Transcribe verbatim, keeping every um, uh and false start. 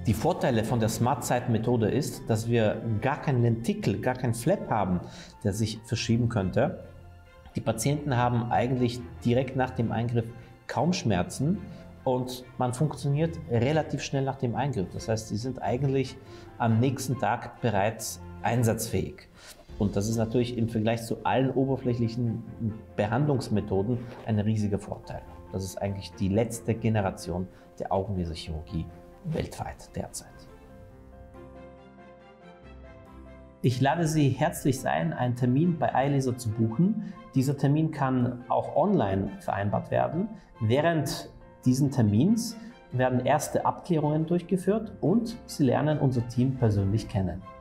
Die Vorteile von der Smart-Sight-Methode ist, dass wir gar keinen Lentikel, gar keinen Flap haben, der sich verschieben könnte. Die Patienten haben eigentlich direkt nach dem Eingriff kaum Schmerzen und man funktioniert relativ schnell nach dem Eingriff. Das heißt, sie sind eigentlich am nächsten Tag bereits einsatzfähig. Und das ist natürlich im Vergleich zu allen oberflächlichen Behandlungsmethoden ein riesiger Vorteil. Das ist eigentlich die letzte Generation der Augenlaserchirurgie weltweit derzeit. Ich lade Sie herzlich ein, einen Termin bei iLaser zu buchen. Dieser Termin kann auch online vereinbart werden. Während diesen Termins werden erste Abklärungen durchgeführt und Sie lernen unser Team persönlich kennen.